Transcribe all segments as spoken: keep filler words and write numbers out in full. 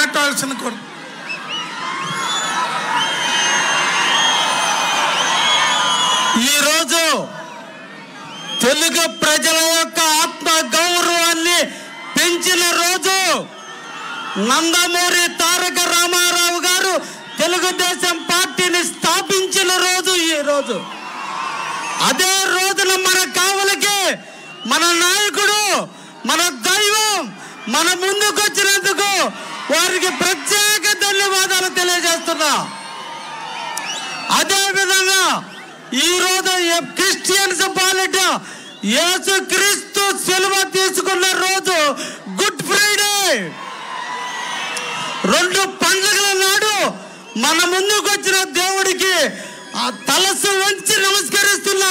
మాట్లాడాల్సిన కోరు ఈరోజు తెలుగు ప్రజల యొక్క ఆత్మ గౌరవాన్ని పెంచిన రోజు నందమూరి తారక రామారావు గారు తెలుగుదేశం పార్టీని స్థాపించిన రోజు ఈ రోజు. అదే రోజున మన కావలికి మన నాయకుడు, మన దైవం మన ముందుకు వచ్చినందుకు వారికి ప్రత్యేక ధన్యవాదాలు తెలియజేస్తున్నా. అదే విధంగా ఈరోజు క్రిస్టియన్స్ పాలిట యేసు క్రీస్తు సిలువ తీసుకున్న రోజు గుడ్ ఫ్రైడే. రెండు పండుగల నాడు మన ముందుకు వచ్చిన దేవుడికి ఆ తలసు వంచి నమస్కరిస్తున్నా.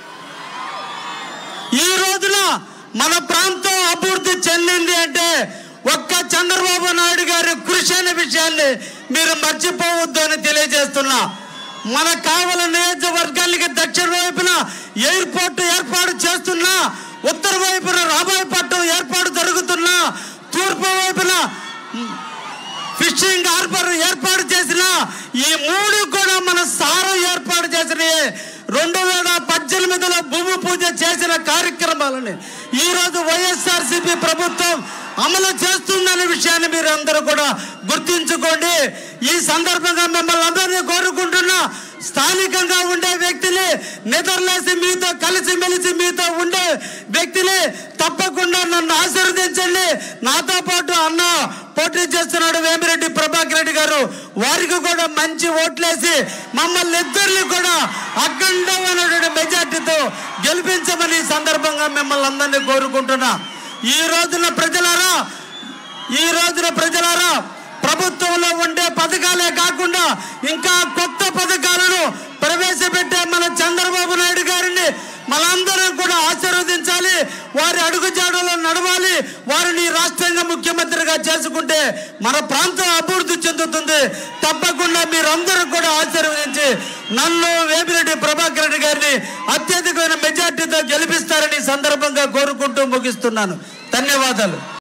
ఈ రోజున మన ప్రాంతం అభివృద్ధి చెందింది అంటే ఒక్క చంద్రబాబు నాయుడు గారి కృషి అనే విషయాన్ని మీరు మర్చిపోవద్దు అని తెలియజేస్తున్నా. మన కావలి నియోజకవర్గానికి దక్షిణ వైపున ఎయిర్పోర్ట్ ఏర్పాటు చేస్తున్నా, ఉత్తర వైపున రామాయపట్నం ఏర్పాటు జరుగుతున్నా, తూర్పు వైపున ఫిషింగ్ హార్బర్ ఏర్పాటు చేసిన ఈ మూడు కూడా మన సారం ఏర్పాటు చేసిన రెండు వేల పద్దెనిమిదిలో భూమి పూజ చేసిన కార్యక్రమాలని ఈరోజు వైఎస్ఆర్సీపీ ప్రభుత్వం అమలు చేస్తుందనే విషయాన్ని మీరు అందరూ కూడా గుర్తించుకోండి. ఈ సందర్భంగా మిమ్మల్ని అందరినీ కోరుకుంటున్నా, స్థానికంగా ఉండే వ్యక్తిని, నిద్రలేసి మీతో కలిసి మెలిసి మీతో ఉండే వ్యక్తిని తప్పకుండా నన్ను ఆశీర్వదించండి. నాతో పాటు అన్న పోటీ చేస్తున్నాడు వేమిరెడ్డి ప్రభాకర్ రెడ్డి గారు, వారికి కూడా మంచి ఓట్లేసి మమ్మల్ని ఇద్దరిని కూడా అఖండమైన మెజార్టీతో గెలిపించమని ఈ సందర్భంగా మిమ్మల్ని అందరినీ కోరుకుంటున్నా. ఈ రోజున ప్రజలారా ఈ రోజున ప్రజలారా ప్రభుత్వంలో ఉండే పథకాలే కాకుండా ఇంకా కొత్త పథకాలను ప్రవేశపెట్టే మన చంద్రబాబు నాయుడు గారిని మనందరం కూడా ఆశీర్వదించాలి. వారి అడుగుజాడలో నడవాలి. వారిని రాష్ట్రంగా ముఖ్యమంత్రిగా చేసుకుంటే మన ప్రాంతం అభివృద్ధి చెందుతుంది. తప్పకుండా మీరందరూ కూడా ఆశీర్వదించి నన్ను వేమిరెడ్డి ప్రభాకర్ రెడ్డి గారిని అత్యధికమైన మెజార్టీతో గెలిపిస్తారని సందర్భంగా కోరుకుంటూ ముగిస్తున్నాను. ధన్యవాదాలు.